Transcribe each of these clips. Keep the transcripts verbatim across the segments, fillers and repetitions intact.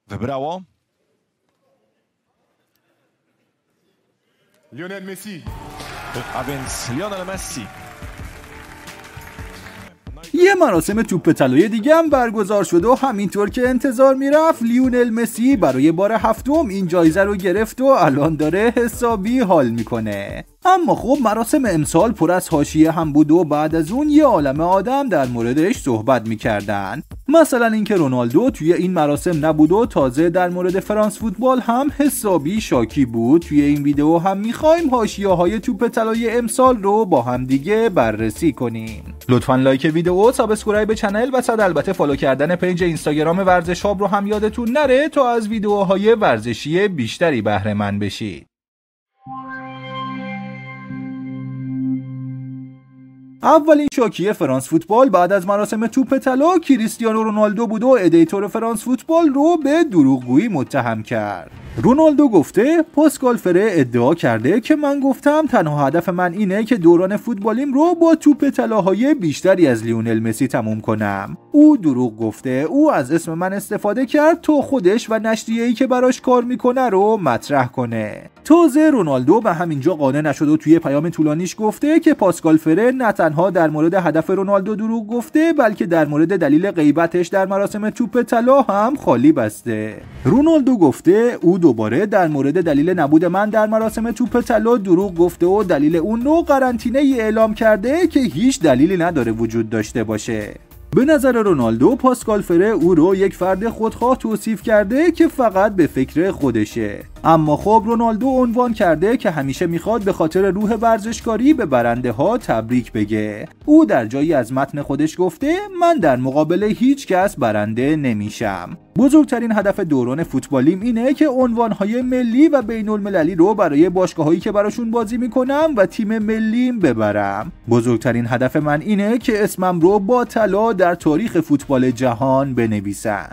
Wybrało. Lionel Messi. A więc Lionel Messi. یه مراسم توپ طلای دیگه هم برگزار شد و همینطور که انتظار میرفت لیونل مسی برای بار هفتم این جایزه رو گرفت و الان داره حسابی حال میکنه. اما خب مراسم امسال پر از حاشیه هم بود و بعد از اون یه عالمه آدم در موردش صحبت میکردن. مثلا اینکه رونالدو توی این مراسم نبود و تازه در مورد فرانس فوتبال هم حسابی شاکی بود. توی این ویدیو هم میخوایم حاشیه‌های توپ طلای امسال رو با هم دیگه بررسی کنیم. لطفاً لایک ویدیو، سابسکرایب چنل و صد البته فالو کردن پیج اینستاگرام ورزش هاب رو هم یادتون نره تا از ویدیوهای ورزشی بیشتری بهره مند بشید. اولین شاکی فرانس فوتبال بعد از مراسم توپ طلا کریستیانو رونالدو بود و ادیتور فرانس فوتبال رو به دروغگویی متهم کرد. رونالدو گفته پاسکال فره ادعا کرده که من گفتم تنها هدف من اینه که دوران فوتبالیم رو با توپ طلاهای بیشتری از لیونل مسی تموم کنم. او دروغ گفته. او از اسم من استفاده کرد تا خودش و نشریه‌ای که براش کار میکنه رو مطرح کنه. تازه رونالدو به همینجا قانع نشد و توی پیام طولانیش گفته که پاسکال فره نه تنها در مورد هدف رونالدو دروغ گفته بلکه در مورد دلیل غیبتش در مراسم توپ طلا هم خالی بسته. رونالدو گفته او دوباره در مورد دلیل نبود من در مراسم توپ طلا دروغ گفته و دلیل اون رو قرنطینه ای اعلام کرده که هیچ دلیلی نداره وجود داشته باشه. به نظر رونالدو پاسکال فره او رو یک فرد خودخواه توصیف کرده که فقط به فکر خودشه. اما خب رونالدو عنوان کرده که همیشه میخواد به خاطر روح ورزشکاری به برنده ها تبریک بگه. او در جایی از متن خودش گفته من در مقابل هیچ کس برنده نمیشم. بزرگترین هدف دوران فوتبالیم اینه که عنوانهای ملی و بین المللی رو برای باشگاهایی که براشون بازی میکنم و تیم ملیم ببرم. بزرگترین هدف من اینه که اسمم رو با طلا در تاریخ فوتبال جهان بنویسن.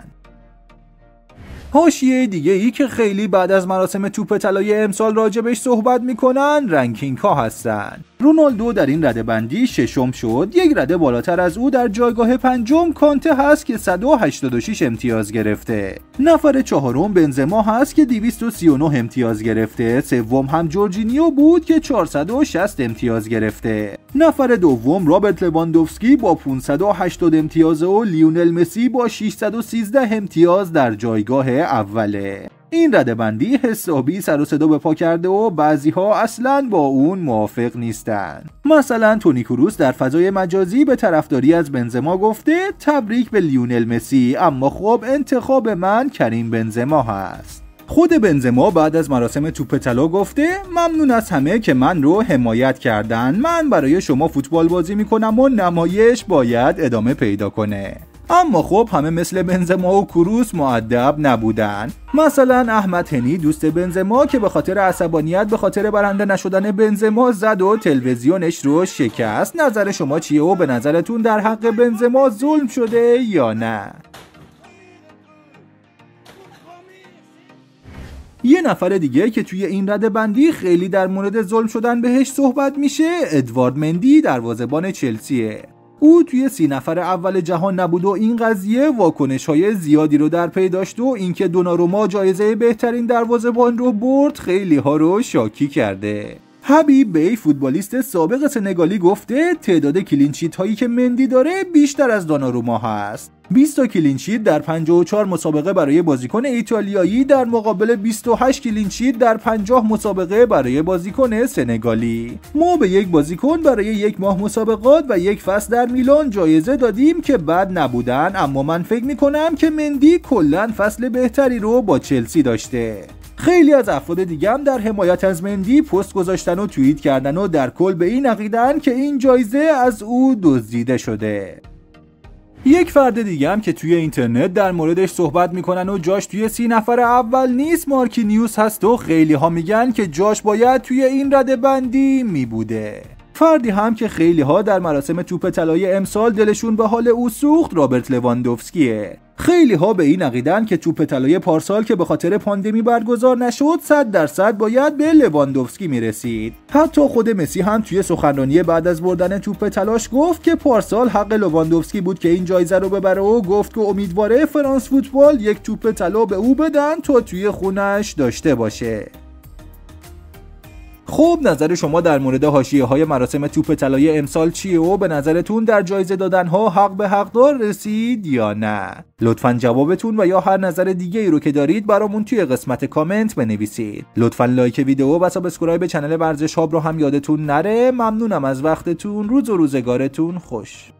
حاشیه دیگه ای که خیلی بعد از مراسم توپ طلای امسال راجبش صحبت میکنن رنکینگ ها هستن. رونالدو در این رده بندی ششم شد. یک رده بالاتر از او در جایگاه پنجم کانته هست که صد و هشتاد و شش امتیاز گرفته. نفر چهارم بنزما هست که دویست و سی و نه امتیاز گرفته. سوم هم جورجینیو بود که چهارصد و شصت امتیاز گرفته. نفر دوم رابرت لواندوفسکی با پانصد و هشتاد امتیاز و لیونل مسی با ششصد و سیزده امتیاز در جایگاه اوله. این رده بندی حسابی سر و صدا به پا کرده و بعضی ها اصلاً با اون موافق نیستن. مثلا تونی کروس در فضای مجازی به طرفداری از بنزما گفته تبریک به لیونل مسی، اما خب انتخاب من کریم بنزما هست. خود بنزما بعد از مراسم توپ طلا گفته ممنون از همه که من رو حمایت کردن. من برای شما فوتبال بازی میکنم و نمایش باید ادامه پیدا کنه. اما خب همه مثل بنزما و کروس مؤدب نبودن. مثلا احمد هنی دوست بنزما که به خاطر عصبانیت به خاطر برنده نشدن بنزما زد و تلویزیونش رو شکست. نظر شما چیه و به نظرتون در حق بنزما ظلم شده یا نه؟ یه نفر دیگه که توی این رده بندی خیلی در مورد ظلم شدن بهش صحبت میشه ادوارد مندی دروازه‌بان چلسیه. او توی سی نفر اول جهان نبود و این قضیه واکنش‌های زیادی رو در پی داشت و اینکه دوناروما جایزه بهترین دروازه‌بان رو برد خیلی ها رو شاکی کرده. حبیب بی فوتبالیست سابق سنگالی گفته تعداد کلینشیت هایی که مندی داره بیشتر از دوناروما هست. بیست تا کلینشیت در پنجاه و چهار مسابقه برای بازیکن ایتالیایی در مقابل بیست و هشت کلینشیت در پنجاه مسابقه برای بازیکن سنگالی. ما به یک بازیکن برای یک ماه مسابقات و یک فصل در میلان جایزه دادیم که بد نبودن، اما من فکر میکنم که مندی کلاً فصل بهتری رو با چلسی داشته. خیلی از افراد دیگه هم در حمایت از مندی پست گذاشتن و توییت کردن و در کل به این عقیدن که این جایزه از او دزدیده شده. یک فرد دیگه هم که توی اینترنت در موردش صحبت میکنن و جاش توی سی نفر اول نیست مارکینیوس هست و خیلی ها میگن که جاش باید توی این رده بندی میبوده. فردی هم که خیلی ها در مراسم توپ طلای امسال دلشون به حال او سوخت رابرت لواندوفسکیه. خیلی ها به این عقیدن که توپ طلای پارسال که به خاطر پاندمی برگزار نشد صد درصد باید به لواندوفسکی میرسید. حتی خود مسی هم توی سخنرانی بعد از بردن توپ طلاش گفت که پارسال حق لواندوفسکی بود که این جایزه رو ببره و گفت که امیدواره فرانس فوتبال یک توپ طلا به او بدن تا توی خونش داشته باشه. خب نظر شما در مورد حاشیه‌های مراسم توپ طلای امسال چیه و به نظرتون در جایزه دادن‌ها حق به حقدار رسید یا نه؟ لطفاً جوابتون و یا هر نظر دیگه ای رو که دارید برامون توی قسمت کامنت بنویسید. لطفاً لایک ویدیو و سابسکرایب چنل ورزش هاب رو هم یادتون نره. ممنونم از وقتتون. روز و روزگارتون خوش.